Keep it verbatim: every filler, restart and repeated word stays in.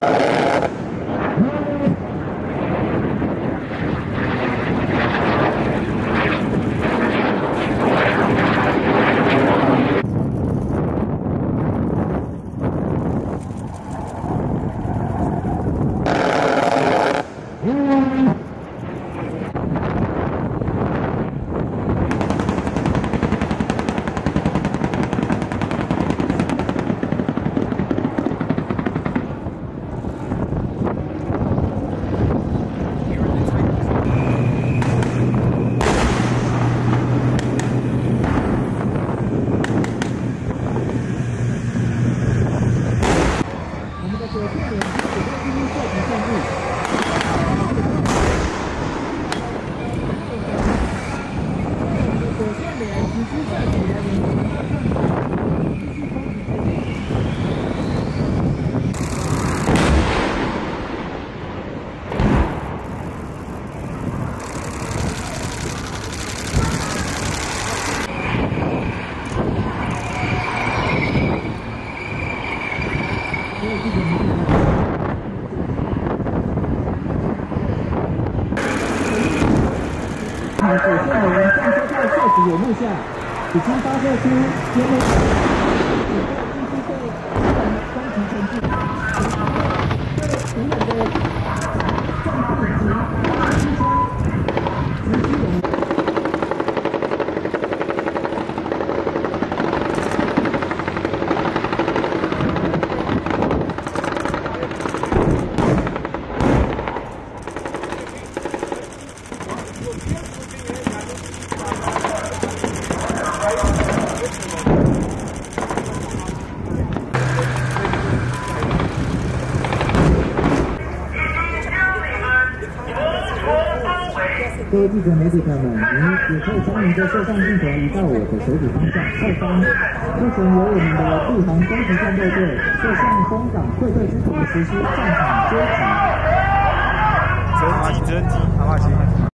所线的人上车在设置有录下，已经发射出天幕，请继续对工程前进。永远的重点及支撑，及基本。各位记者、媒体朋友们，您也可以将您的摄像镜头移到我的手指方向后方。目前由我们的陆航攻击战斗队摄像东港会队之图实施战场追击。 折击，折击，好不好？